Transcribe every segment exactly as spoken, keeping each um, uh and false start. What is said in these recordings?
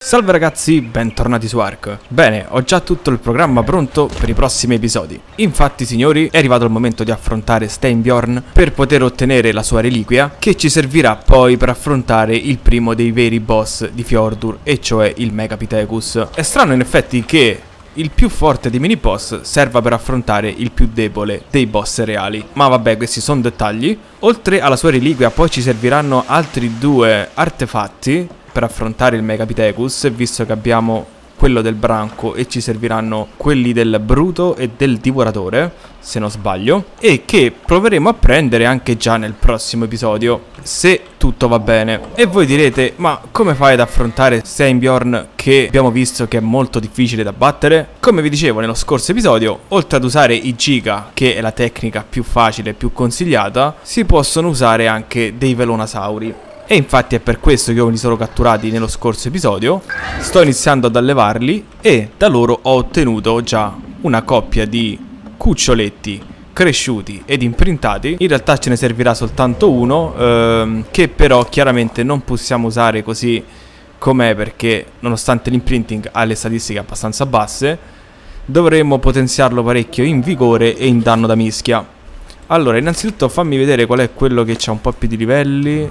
Salve ragazzi, bentornati su Ark. Bene, ho già tutto il programma pronto per i prossimi episodi. Infatti signori, è arrivato il momento di affrontare Steinbjorn per poter ottenere la sua reliquia, che ci servirà poi per affrontare il primo dei veri boss di Fjordur, e cioè il Megapithecus. È strano in effetti che il più forte dei mini boss serva per affrontare il più debole dei boss reali. Ma vabbè, questi sono dettagli. Oltre alla sua reliquia poi ci serviranno altri due artefatti per affrontare il Megapithecus, visto che abbiamo quello del branco e ci serviranno quelli del bruto e del divoratore, se non sbaglio, e che proveremo a prendere anche già nel prossimo episodio, se tutto va bene. E voi direte, ma come fai ad affrontare Steinbjorn, che abbiamo visto che è molto difficile da battere? Come vi dicevo nello scorso episodio, oltre ad usare i giga, che è la tecnica più facile e più consigliata, si possono usare anche dei velonasauri. E infatti è per questo che io li sono catturati nello scorso episodio. Sto iniziando ad allevarli e da loro ho ottenuto già una coppia di cuccioletti cresciuti ed imprintati. In realtà ce ne servirà soltanto uno, ehm, che però chiaramente non possiamo usare così com'è, perché nonostante l'imprinting ha le statistiche abbastanza basse, dovremmo potenziarlo parecchio in vigore e in danno da mischia. Allora, innanzitutto fammi vedere qual è quello che ha un po' più di livelli.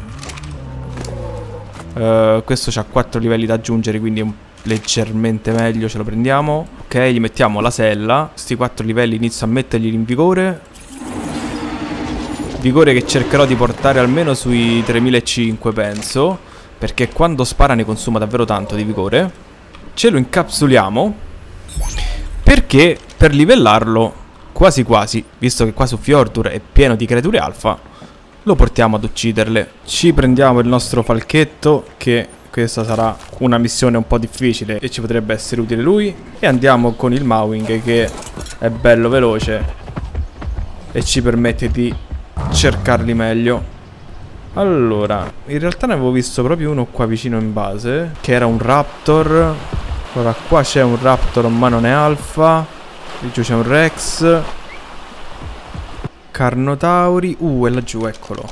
Uh, questo ha quattro livelli da aggiungere, quindi è un leggermente meglio, ce lo prendiamo. Ok, gli mettiamo la sella. Questi quattro livelli inizio a metterli in vigore. Vigore che cercherò di portare almeno sui tremilacinquecento, penso, perché quando spara ne consuma davvero tanto di vigore. Ce lo incapsuliamo, perché per livellarlo quasi quasi, visto che qua su Fjordur è pieno di creature alfa, lo portiamo ad ucciderle. Ci prendiamo il nostro falchetto, che questa sarà una missione un po' difficile e ci potrebbe essere utile lui. E andiamo con il Mowing, che è bello veloce e ci permette di cercarli meglio. Allora, in realtà ne avevo visto proprio uno qua vicino in base, che era un Raptor. Allora, qua c'è un Raptor ma non è alfa. Lì giù c'è un Rex. Carnotauri. Uh, è laggiù, eccolo.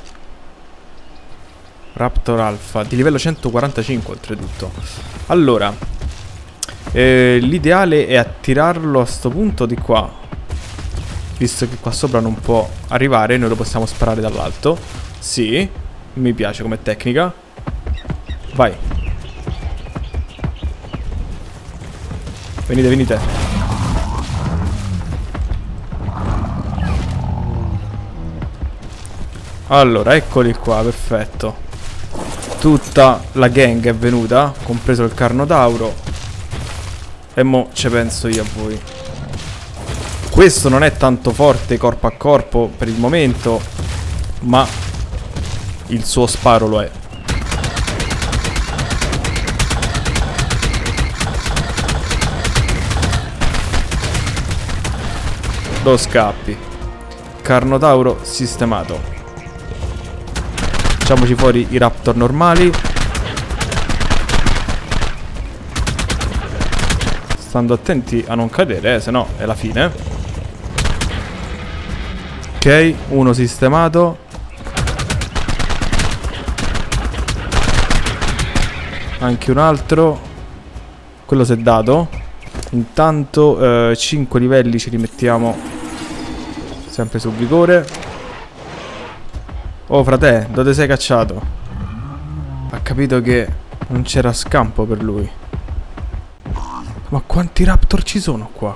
Raptor Alpha, di livello centoquarantacinque oltretutto. Allora, eh, l'ideale è attirarlo a sto punto di qua, visto che qua sopra non può arrivare. Noi lo possiamo sparare dall'alto. Sì, mi piace come tecnica. Vai. Venite, venite. Allora, eccoli qua, perfetto. Tutta la gang è venuta, compreso il Carnotauro. E mo' ce penso io a voi. Questo non è tanto forte corpo a corpo per il momento, ma il suo sparo lo è. Lo scappi. Carnotauro sistemato. Facciamoci fuori i Raptor normali, stando attenti a non cadere, eh, se no è la fine. Ok, uno sistemato. Anche un altro. Quello si è dato. Intanto eh, cinque livelli ce li mettiamo sempre sul vigore. Oh frate, dove sei cacciato? Ha capito che non c'era scampo per lui. Ma quanti Raptor ci sono qua?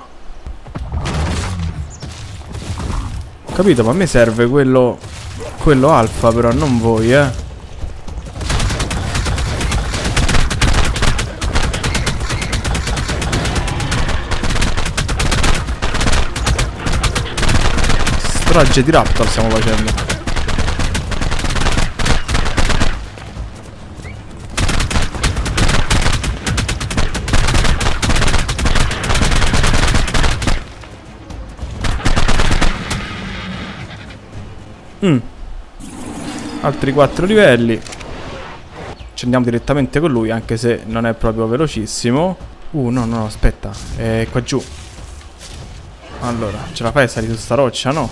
Ho capito, ma a me serve quello quello alfa, però non voi, eh. Strage di Raptor stiamo facendo. Mm. Altri quattro livelli. Ci andiamo direttamente con lui, anche se non è proprio velocissimo. Uh, no, no, aspetta. È qua giù. Allora, ce la fai a salire su sta roccia, no?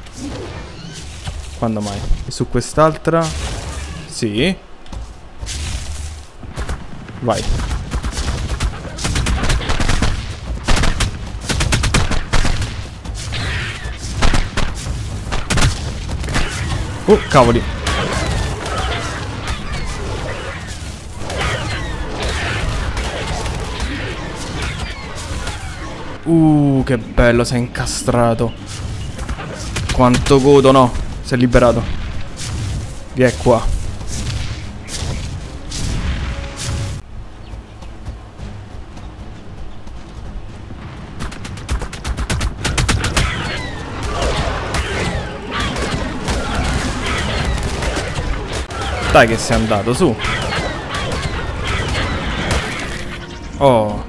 Quando mai? E su quest'altra? Sì. Vai. Oh, cavoli. Uh, che bello, si è incastrato. Quanto godo, no? Si è liberato. Vieni qua. Dai che sei andato, su. Oh.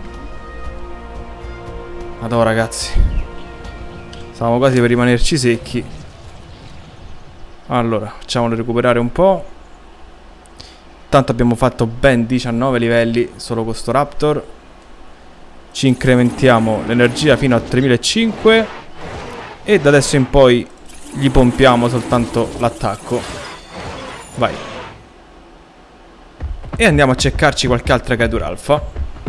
Madonna ragazzi. Stavamo quasi per rimanerci secchi. Allora, facciamolo recuperare un po'. Tanto abbiamo fatto ben diciannove livelli solo con sto Raptor. Ci incrementiamo l'energia fino a tremilacinquecento. E da adesso in poi gli pompiamo soltanto l'attacco. Vai. E andiamo a cercarci qualche altra creatura alfa.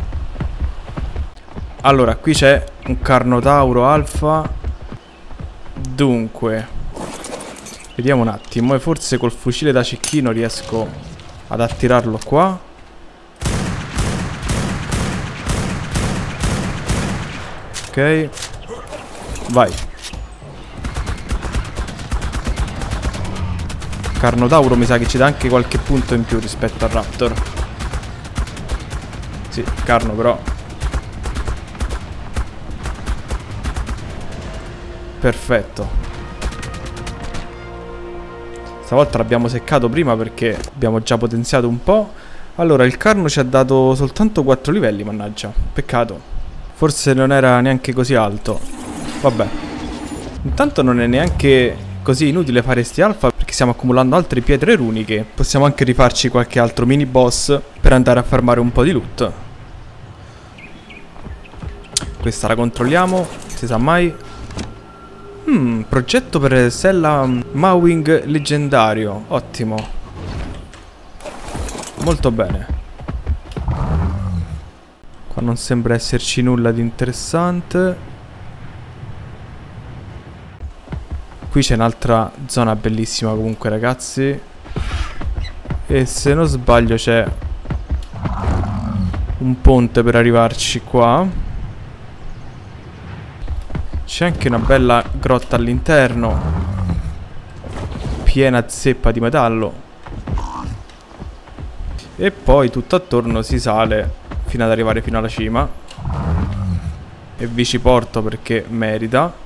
Allora, qui c'è un Carnotauro alfa. Dunque, vediamo un attimo. E forse col fucile da cecchino riesco ad attirarlo qua. Ok. Vai. Carnotauro mi sa che ci dà anche qualche punto in più rispetto al Raptor. Sì, Carno però. Perfetto. Stavolta l'abbiamo seccato prima perché abbiamo già potenziato un po'. Allora, il Carno ci ha dato soltanto quattro livelli, mannaggia. Peccato. Forse non era neanche così alto. Vabbè. Intanto non è neanche così inutile fare sti alfa perché stiamo accumulando altre pietre runiche. Possiamo anche rifarci qualche altro mini boss per andare a farmare un po' di loot. Questa la controlliamo, si sa mai. Hmm, progetto per Sella Mawing leggendario. Ottimo. Molto bene. Qua non sembra esserci nulla di interessante. Qui c'è un'altra zona bellissima comunque ragazzi. E se non sbaglio c'è un ponte per arrivarci qua. C'è anche una bella grotta all'interno, piena zeppa di metallo. E poi tutto attorno si sale fino ad arrivare fino alla cima. E vi ci porto perché merita.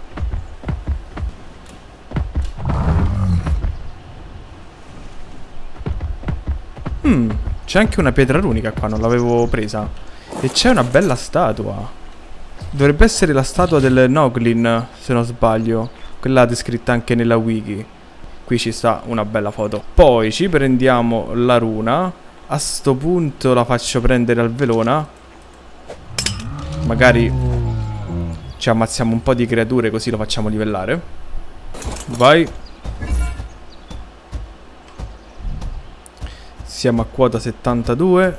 Hmm, c'è anche una pietra runica qua, non l'avevo presa. E c'è una bella statua. Dovrebbe essere la statua del Noglin, se non sbaglio. Quella descritta anche nella wiki. Qui ci sta una bella foto. Poi ci prendiamo la runa. A sto punto la faccio prendere al Velona. Magari ci ammazziamo un po' di creature così lo facciamo livellare. Vai. Siamo a quota settantadue.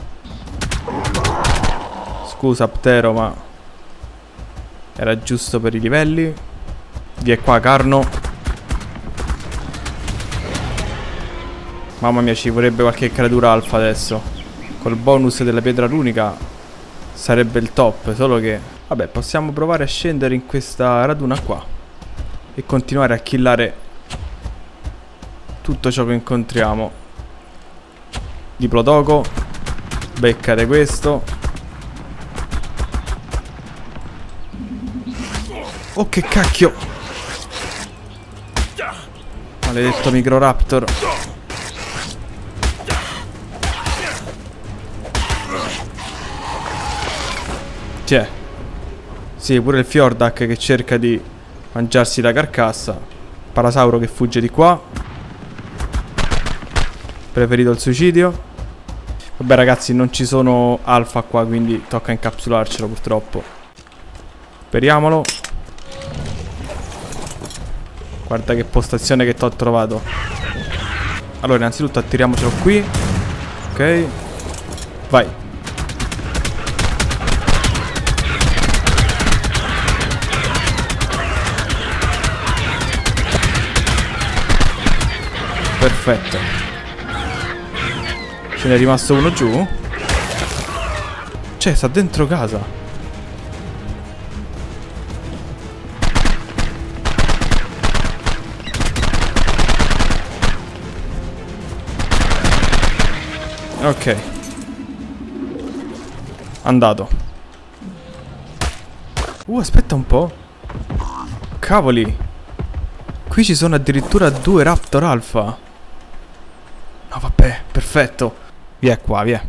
Scusa Ptero, ma era giusto per i livelli. Via qua Carno. Mamma mia, ci vorrebbe qualche creatura alfa adesso. Col bonus della pietra runica sarebbe il top. Solo che, vabbè, possiamo provare a scendere in questa raduna qua e continuare a killare tutto ciò che incontriamo. Diplodoco, beccate questo. Oh che cacchio. Maledetto Microraptor. C'è. Sì, pure il Fjordak che cerca di mangiarsi la carcassa. Parasauro che fugge di qua. Preferito il suicidio. Vabbè ragazzi, non ci sono alfa qua, quindi tocca incapsularcelo purtroppo. Speriamolo. Guarda che postazione che t'ho trovato. Allora innanzitutto attiriamocelo qui. Ok. Vai. Perfetto. Ce n'è rimasto uno giù? Cioè, sta dentro casa. Ok. Andato. Uh, aspetta un po'. Cavoli. Qui ci sono addirittura due Raptor Alpha. No, vabbè, perfetto. Via qua, via.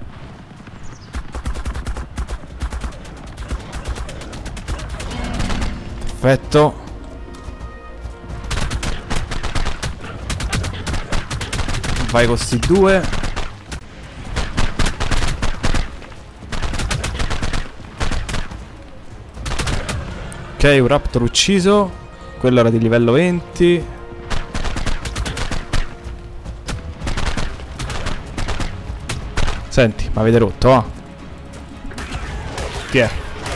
Perfetto. Vai con sti due. Ok, un Raptor ucciso. Quello era di livello venti. Senti, mi avete rotto, va? Chi è?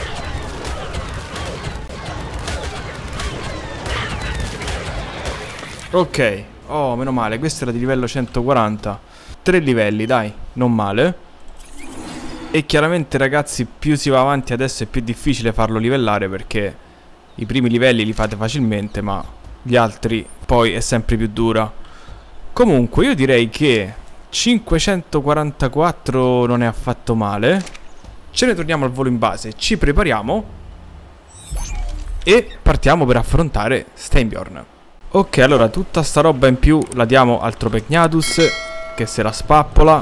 Ok. Oh, meno male. Questo era di livello centoquaranta. Tre livelli, dai. Non male. E chiaramente, ragazzi, più si va avanti adesso è più difficile farlo livellare, perché i primi livelli li fate facilmente, ma gli altri poi è sempre più dura. Comunque, io direi che cinquecentoquarantaquattro non è affatto male. Ce ne torniamo al volo in base. Ci prepariamo e partiamo per affrontare Steinbjorn. Ok, allora tutta sta roba in più la diamo al Tropegnatus, che se la spappola.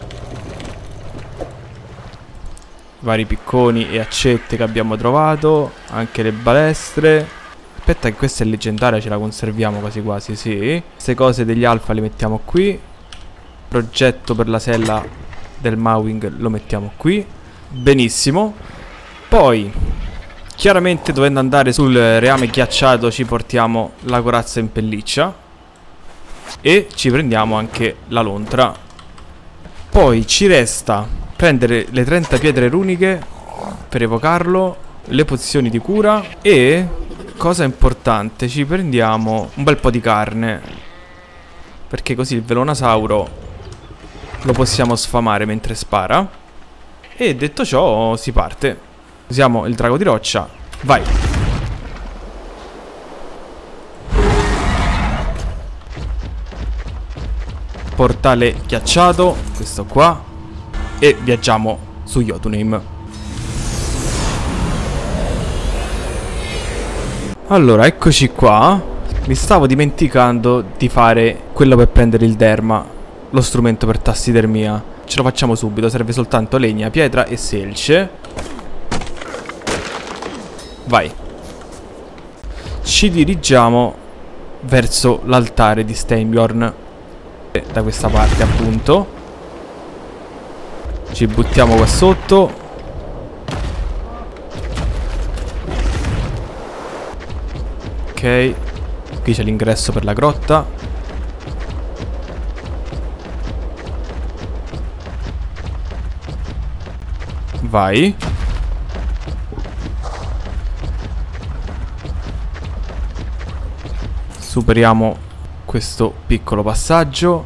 Vari picconi e accette che abbiamo trovato. Anche le balestre. Aspetta che questa è leggendaria, ce la conserviamo quasi quasi, sì. Queste cose degli alfa le mettiamo qui. Progetto per la sella del Mawing lo mettiamo qui. Benissimo. Poi chiaramente, dovendo andare sul reame ghiacciato, ci portiamo la corazza in pelliccia e ci prendiamo anche la lontra. Poi ci resta prendere le trenta pietre runiche per evocarlo, le pozioni di cura e, cosa importante, ci prendiamo un bel po' di carne, perché così il velonasauro lo possiamo sfamare mentre spara. E detto ciò, si parte. Usiamo il drago di roccia. Vai. Portale ghiacciato, questo qua. E viaggiamo su Jotunheim. Allora, eccoci qua. Mi stavo dimenticando di fare quello per prendere il derma, lo strumento per tassidermia. Ce lo facciamo subito, serve soltanto legna, pietra e selce. Vai. Ci dirigiamo verso l'altare di Steinbjorn, da questa parte appunto. Ci buttiamo qua sotto. Ok. Qui c'è l'ingresso per la grotta. Vai. Superiamo questo piccolo passaggio.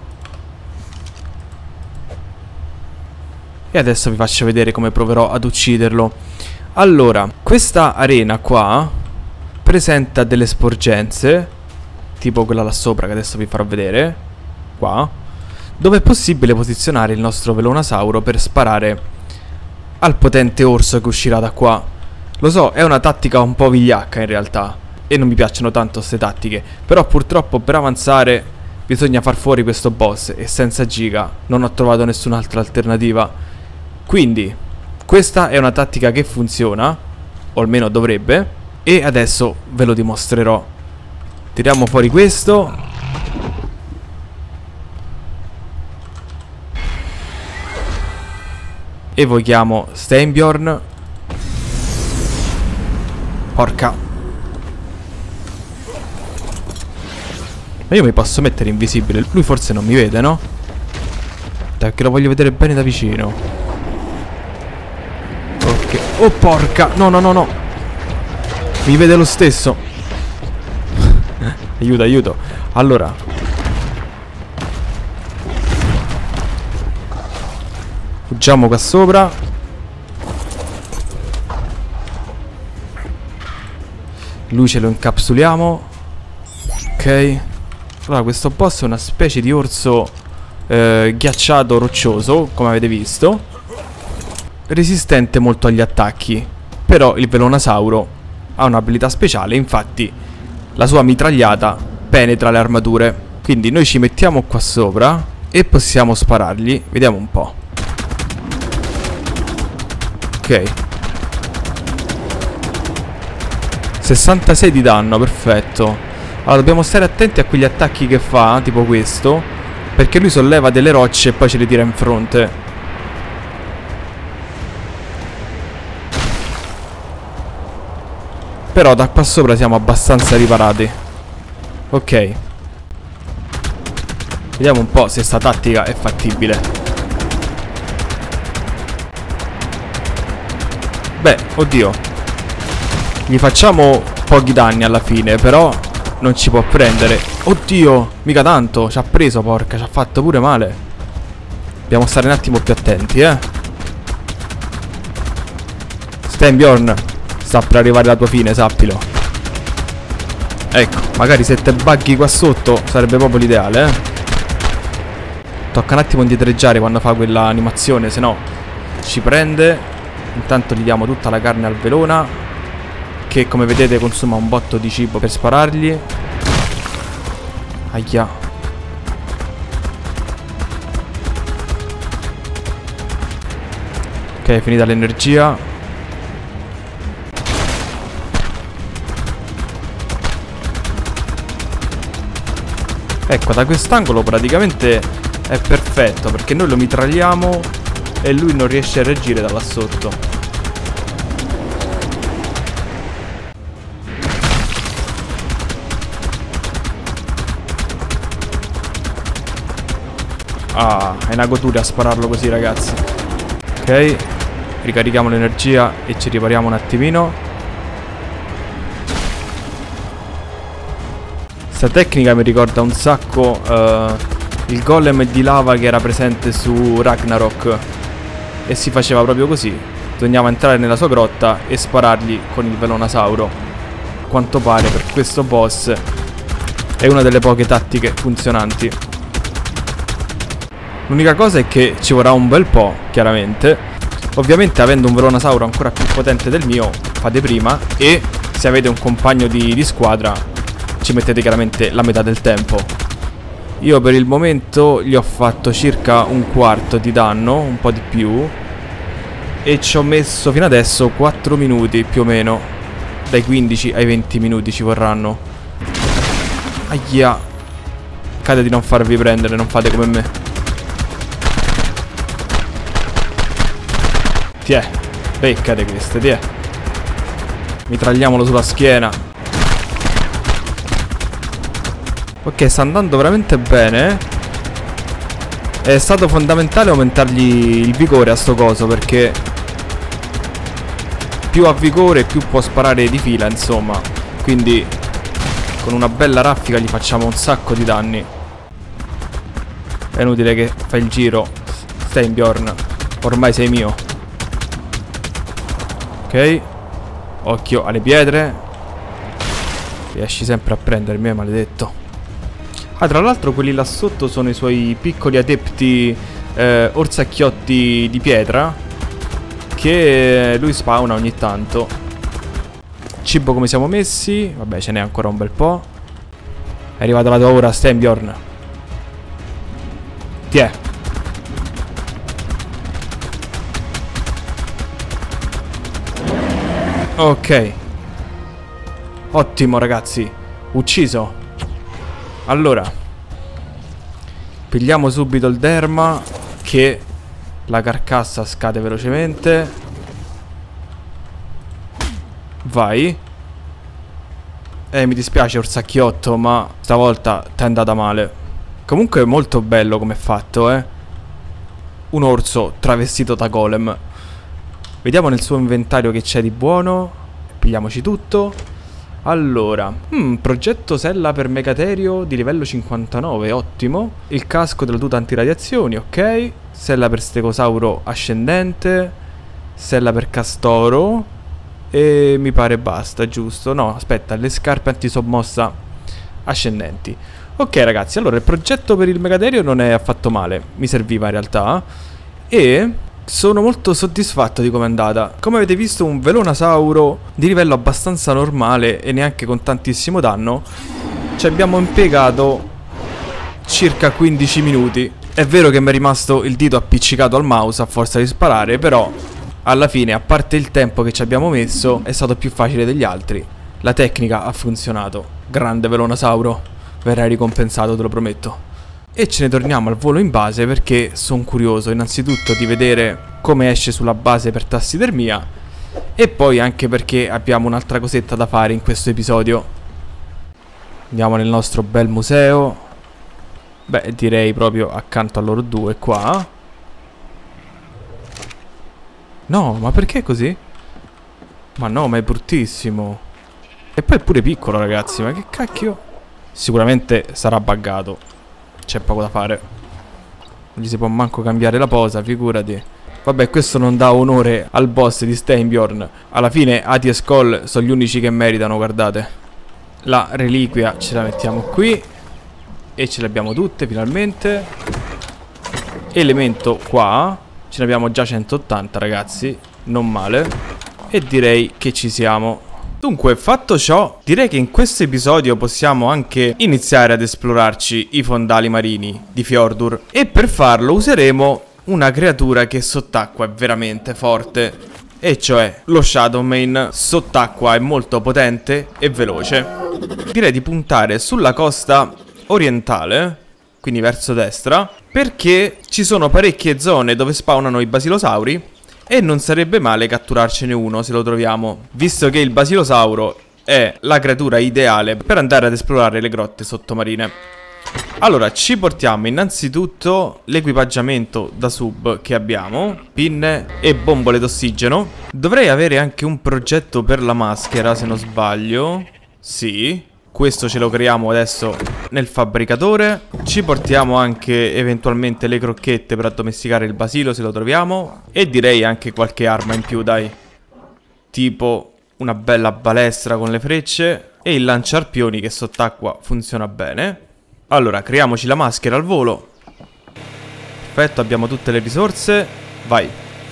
E adesso vi faccio vedere come proverò ad ucciderlo. Allora, questa arena qua presenta delle sporgenze, tipo quella là sopra che adesso vi farò vedere, qua, dove è possibile posizionare il nostro velonasauro per sparare al potente orso che uscirà da qua. Lo so, è una tattica un po' vigliacca in realtà, e non mi piacciono tanto queste tattiche, però purtroppo per avanzare bisogna far fuori questo boss, e senza Giga non ho trovato nessun'altra alternativa. Quindi questa è una tattica che funziona, o almeno dovrebbe, e adesso ve lo dimostrerò. Tiriamo fuori questo. Evochiamo Steinbjorn. Porca. Ma io mi posso mettere invisibile. Lui forse non mi vede, no? Perché lo voglio vedere bene da vicino. Ok. Oh porca. No no no no. Mi vede lo stesso. Aiuto aiuto. Allora, Appoggiamo qua sopra. Lui ce lo incapsuliamo. Ok. Allora questo boss è una specie di orso eh, ghiacciato roccioso, come avete visto. Resistente molto agli attacchi. Però il velonasauro ha un'abilità speciale. Infatti la sua mitragliata penetra le armature. Quindi noi ci mettiamo qua sopra e possiamo sparargli. Vediamo un po'. Ok. sessantasei di danno, perfetto. Allora dobbiamo stare attenti a quegli attacchi che fa, tipo questo, perché lui solleva delle rocce e poi ce le tira in fronte. Però da qua sopra siamo abbastanza riparati. Ok. Vediamo un po' se sta tattica è fattibile. Beh, oddio. Gli facciamo pochi danni alla fine, però non ci può prendere. Oddio, mica tanto. Ci ha preso, porca, ci ha fatto pure male. Dobbiamo stare un attimo più attenti, eh. Steinbjorn, sta per arrivare la tua fine, sappilo. Ecco, magari se te buggy qua sotto sarebbe proprio l'ideale, eh. Tocca un attimo indietreggiare quando fa quella animazione, se no ci prende. Intanto gli diamo tutta la carne al velona, che come vedete consuma un botto di cibo per sparargli. Aia. Ok, finita l'energia. Ecco, da quest'angolo praticamente è perfetto, perché noi lo mitragliamo e lui non riesce a reagire da là sotto. Ah, è una goduria a spararlo così, ragazzi. Ok, ricarichiamo l'energia e ci ripariamo un attimino. Questa tecnica mi ricorda un sacco uh, il golem di lava che era presente su Ragnarok. E si faceva proprio così. Bisognava entrare nella sua grotta e sparargli con il velonasauro. A quanto pare per questo boss è una delle poche tattiche funzionanti. L'unica cosa è che ci vorrà un bel po', chiaramente. Ovviamente avendo un velonasauro ancora più potente del mio, fate prima. E se avete un compagno di, di squadra, ci mettete chiaramente la metà del tempo. Io per il momento gli ho fatto circa un quarto di danno, un po' di più. E ci ho messo fino adesso quattro minuti più o meno. Dai quindici ai venti minuti ci vorranno. Aia. Cade di non farvi prendere, non fate come me. Tiè, beccate queste, tiè. Mitragliamolo sulla schiena. Ok, sta andando veramente bene. È stato fondamentale aumentargli il vigore a sto coso, perché più ha vigore più può sparare di fila, insomma. Quindi con una bella raffica gli facciamo un sacco di danni. È inutile che fai il giro, Steinbjorn. Ormai sei mio. Ok. Occhio alle pietre. Riesci sempre a prendermi, eh, maledetto. Ah, tra l'altro quelli là sotto sono i suoi piccoli adepti eh, orsacchiotti di pietra, che lui spawna ogni tanto. Cibo come siamo messi? Vabbè, ce n'è ancora un bel po'. È arrivata la tua ora, Steinbjorn. Tiè. Ok. Ottimo, ragazzi. Ucciso. Allora, pigliamo subito il derma, che la carcassa scade velocemente. Vai. Eh, mi dispiace orsacchiotto, ma stavolta ti è andata male. Comunque è molto bello come è fatto, eh. Un orso travestito da golem. Vediamo nel suo inventario che c'è di buono. Pigliamoci tutto. Allora, hmm, progetto sella per Megaterio di livello cinquantanove, ottimo. Il casco della tuta antiradiazioni, ok. sella per stegosauro ascendente, sella per castoro e mi pare basta, giusto? No, aspetta, le scarpe antisommossa ascendenti. Ok ragazzi, allora il progetto per il Megaterio non è affatto male, mi serviva in realtà, e sono molto soddisfatto di come è andata. Come avete visto, un velonasauro di livello abbastanza normale e neanche con tantissimo danno. Ci abbiamo impiegato circa quindici minuti. È vero che mi è rimasto il dito appiccicato al mouse a forza di sparare, però alla fine, a parte il tempo che ci abbiamo messo, è stato più facile degli altri. La tecnica ha funzionato. Grande velonasauro. Verrai ricompensato, te lo prometto. E ce ne torniamo al volo in base perché sono curioso innanzitutto di vedere come esce sulla base per tassidermia, e poi anche perché abbiamo un'altra cosetta da fare in questo episodio. Andiamo nel nostro bel museo. Beh, direi proprio accanto a loro due qua. No, ma perché così? Ma no, ma è bruttissimo. E poi è pure piccolo ragazzi, ma che cacchio. Sicuramente sarà buggato. C'è poco da fare. Non gli si può manco cambiare la posa, figurati. Vabbè, questo non dà onore al boss di Steinbjorn. Alla fine Ati e Skoll sono gli unici che meritano, guardate. La reliquia ce la mettiamo qui. E ce le abbiamo tutte finalmente. Elemento qua. Ce ne abbiamo già centottanta ragazzi. Non male. E direi che ci siamo. Dunque, fatto ciò, direi che in questo episodio possiamo anche iniziare ad esplorarci i fondali marini di Fjordur. E per farlo useremo una creatura che sott'acqua è veramente forte, e cioè lo Shadowmane. Sott'acqua è molto potente e veloce. Direi di puntare sulla costa orientale, quindi verso destra, perché ci sono parecchie zone dove spawnano i basilosauri e non sarebbe male catturarcene uno se lo troviamo, visto che il basilosauro è la creatura ideale per andare ad esplorare le grotte sottomarine. Allora, ci portiamo innanzitutto l'equipaggiamento da sub che abbiamo, pinne e bombole d'ossigeno. Dovrei avere anche un progetto per la maschera, se non sbaglio. Sì. Questo ce lo creiamo adesso nel fabbricatore. Ci portiamo anche eventualmente le crocchette per addomesticare il basilo se lo troviamo. E direi anche qualche arma in più, dai. Tipo una bella balestra con le frecce e il lanciarpioni che sott'acqua funziona bene. Allora, creiamoci la maschera al volo. Perfetto, abbiamo tutte le risorse. Vai.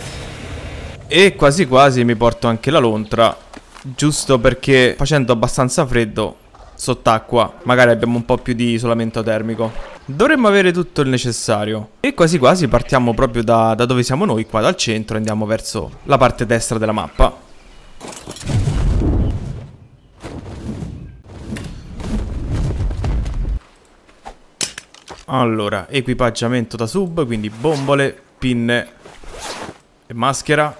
E quasi quasi mi porto anche la lontra, giusto perché facendo abbastanza freddo sott'acqua magari abbiamo un po' più di isolamento termico. Dovremmo avere tutto il necessario. E quasi quasi partiamo proprio da, da dove siamo noi, qua dal centro. Andiamo verso la parte destra della mappa. Allora, equipaggiamento da sub, quindi bombole, pinne e maschera.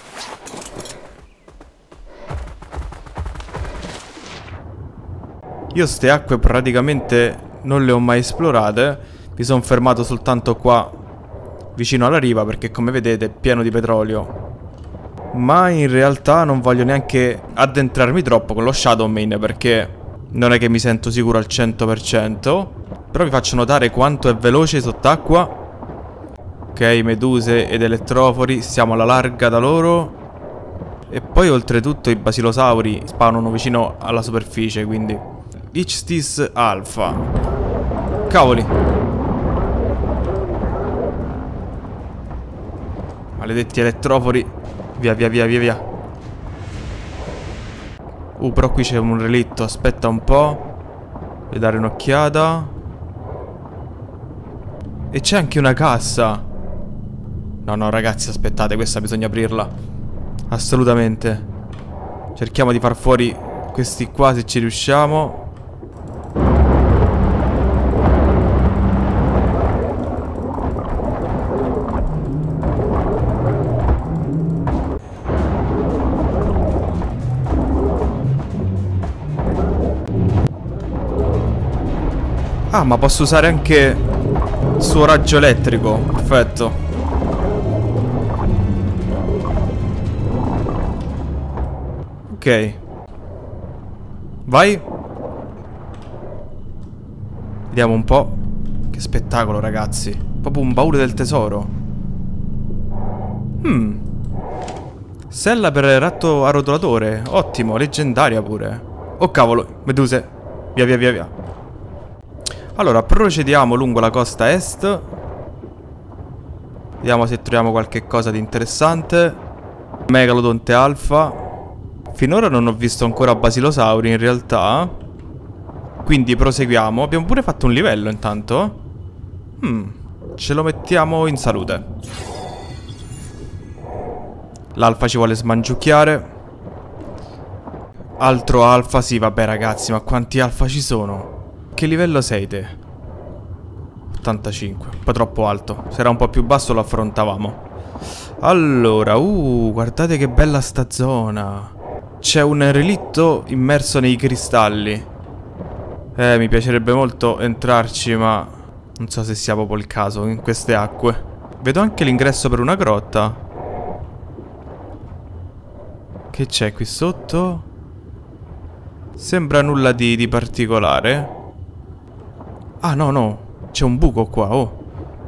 Io ste acque praticamente non le ho mai esplorate. Mi sono fermato soltanto qua vicino alla riva perché, come vedete, è pieno di petrolio. Ma in realtà non voglio neanche addentrarmi troppo con lo Shadowmane perché non è che mi sento sicuro al cento per cento. Però vi faccio notare quanto è veloce sott'acqua. Ok, meduse ed elettrofori, siamo alla larga da loro. E poi oltretutto i basilosauri spawnano vicino alla superficie, quindi Ichthys Alpha. Cavoli. Maledetti elettrofori. Via via via via via. Uh, però qui c'è un relitto. Aspetta un po'. Voglio dare un'occhiata. E c'è anche una cassa. No no ragazzi, aspettate, questa bisogna aprirla. Assolutamente. Cerchiamo di far fuori questi qua se ci riusciamo. Ah, ma posso usare anche il suo raggio elettrico. Perfetto. Ok. Vai. Vediamo un po'. Che spettacolo, ragazzi. Proprio un baule del tesoro. Hmm. Sella per ratto arrotolatore. Ottimo, leggendaria pure. Oh cavolo, meduse. Via via via via. Allora, procediamo lungo la costa est. Vediamo se troviamo qualche cosa di interessante. Megalodonte alfa. Finora non ho visto ancora basilosauri in realtà. Quindi proseguiamo. Abbiamo pure fatto un livello intanto. Hmm. Ce lo mettiamo in salute. L'alfa ci vuole smangiucchiare. Altro alfa. Sì, vabbè ragazzi, ma quanti alfa ci sono? Che livello sei te? ottantacinque. Un po' troppo alto. Se era un po' più basso lo affrontavamo. Allora, uh, guardate che bella sta zona. C'è un relitto immerso nei cristalli. Eh, mi piacerebbe molto entrarci, ma non so se sia proprio il caso in queste acque. Vedo anche l'ingresso per una grotta. Che c'è qui sotto? Sembra nulla di, di particolare. Ah, no, no. C'è un buco qua, oh.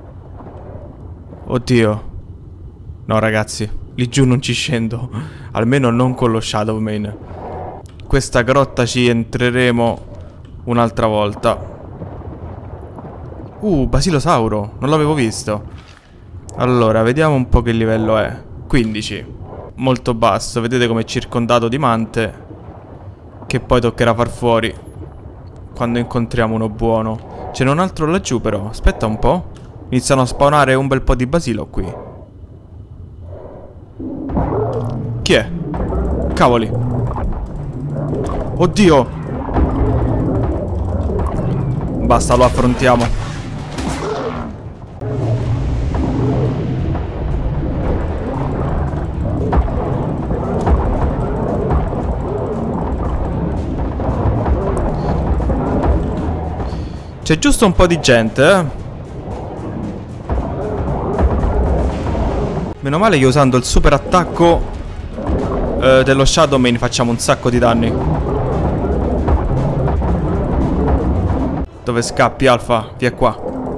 Oddio. No, ragazzi. Lì giù non ci scendo. Almeno non con lo Shadowmane. Questa grotta ci entreremo un'altra volta. Uh, basilosauro. Non l'avevo visto. Allora, vediamo un po' che livello è. quindici. Molto basso. Vedete come è circondato di mante. Che poi toccherà far fuori quando incontriamo uno buono. Ce n'è un altro laggiù però. Aspetta un po'. Iniziano a spawnare un bel po' di basilo qui. Chi è? Cavoli. Oddio. Basta, lo affrontiamo. C'è giusto un po' di gente, eh. Meno male che usando il super attacco eh, dello Shadowmane facciamo un sacco di danni. Dove scappi, Alfa? Via qua.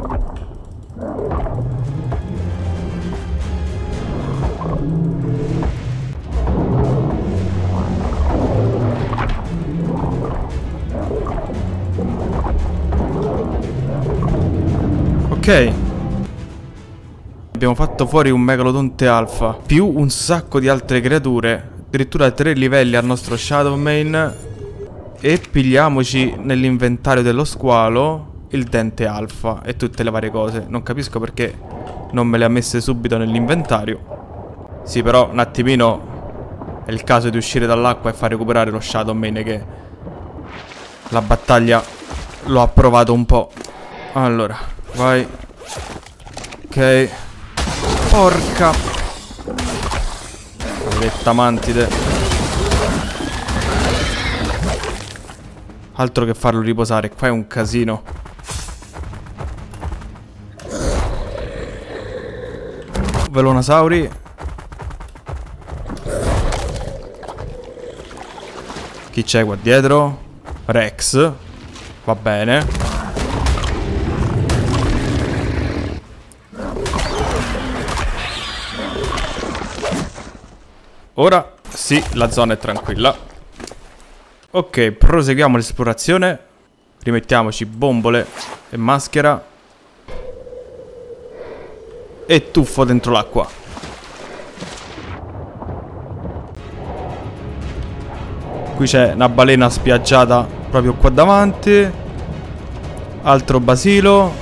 Ok. Abbiamo fatto fuori un megalodonte alfa più un sacco di altre creature. Addirittura tre livelli al nostro Shadowmane. E pigliamoci nell'inventario dello squalo il dente alfa e tutte le varie cose. Non capisco perché non me le ha messe subito nell'inventario. Sì, però un attimino è il caso di uscire dall'acqua e far recuperare lo Shadowmane, che la battaglia l'ho approvato un po'. Allora, vai. Ok. Porca maledetta mantide. Altro che farlo riposare. Qua è un casino. Velonasauri. Chi c'è qua dietro? Rex. Va bene. Ora sì, la zona è tranquilla. Ok, proseguiamo l'esplorazione. Rimettiamoci bombole e maschera. E tuffo dentro l'acqua. Qui c'è una balena spiaggiata proprio qua davanti. Altro basilo.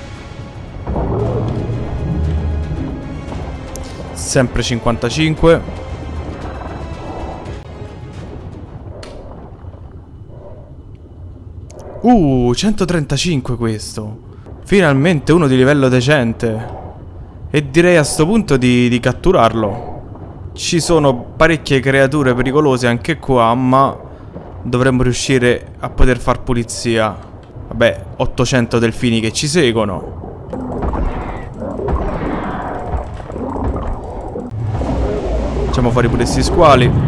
Sempre cinquantacinque. Uh, centotrentacinque questo. Finalmente uno di livello decente. E direi a sto punto di, di catturarlo. Ci sono parecchie creature pericolose anche qua, ma dovremmo riuscire a poter far pulizia. Vabbè, ottocento delfini che ci seguono. Facciamo fuori pure questi squali.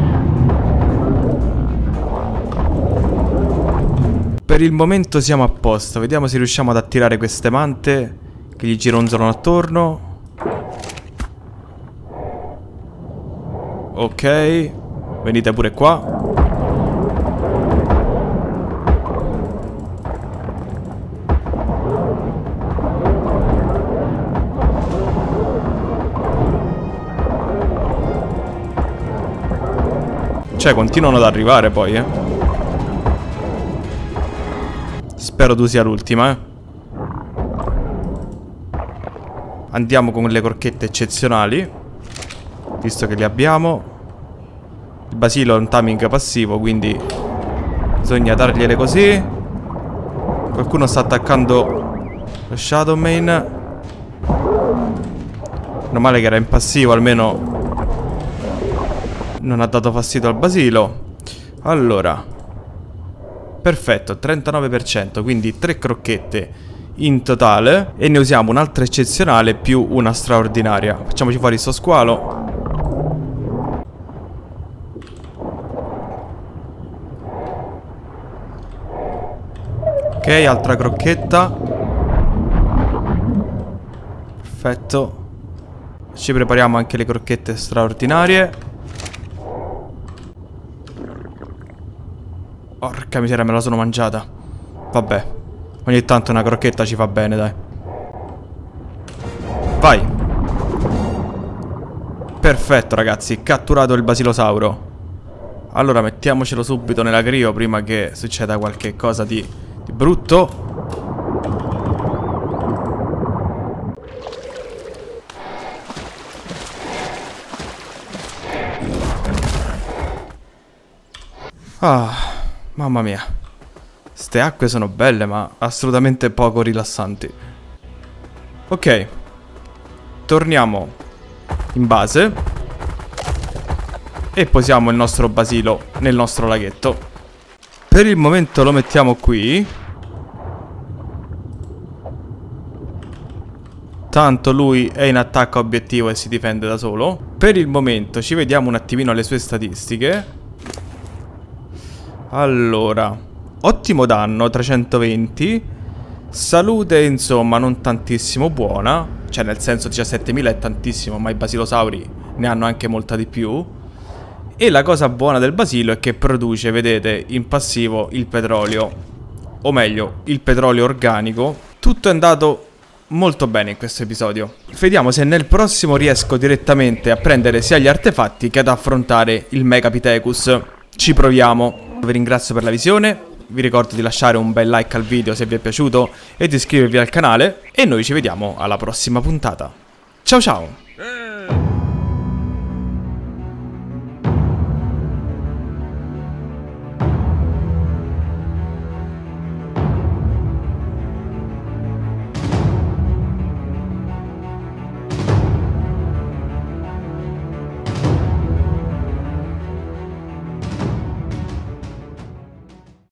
Per il momento siamo a posto. Vediamo se riusciamo ad attirare queste mante che gli gironzolano attorno. Ok. Venite pure qua. Cioè, continuano ad arrivare poi, eh. Spero tu sia l'ultima, eh. Andiamo con le crocchette eccezionali, visto che le abbiamo. Il basilo è un timing passivo, quindi bisogna dargliele così. Qualcuno sta attaccando lo Shadow Mane. Meno male che era in passivo, almeno non ha dato fastidio al basilo. Allora, perfetto, trentanove per cento, quindi tre crocchette in totale. E ne usiamo un'altra eccezionale più una straordinaria. Facciamoci fuori sto squalo. Ok, altra crocchetta. Perfetto. Ci prepariamo anche le crocchette straordinarie. Porca miseria, me la sono mangiata. Vabbè, ogni tanto una crocchetta ci fa bene, dai. Vai. Perfetto, ragazzi, catturato il basilosauro. Allora mettiamocelo subito nella crio prima che succeda qualche cosa di, di brutto. Ah, mamma mia. Ste acque sono belle, ma assolutamente poco rilassanti. Ok. Torniamo in base e posiamo il nostro basilo nel nostro laghetto. Per il momento lo mettiamo qui. Tanto lui è in attacco a obiettivo e si difende da solo. Per il momento ci vediamo un attimino le sue statistiche. Allora, ottimo danno, trecentoventi. Salute, insomma, non tantissimo buona. Cioè, nel senso, diciassettemila è tantissimo, ma i basilosauri ne hanno anche molta di più. E la cosa buona del basilo è che produce, vedete, in passivo il petrolio. O meglio, il petrolio organico. Tutto è andato molto bene in questo episodio. Vediamo se nel prossimo riesco direttamente a prendere sia gli artefatti che ad affrontare il Megapithecus. Ci proviamo. Vi ringrazio per la visione, vi ricordo di lasciare un bel like al video se vi è piaciuto e di iscrivervi al canale e noi ci vediamo alla prossima puntata. Ciao ciao!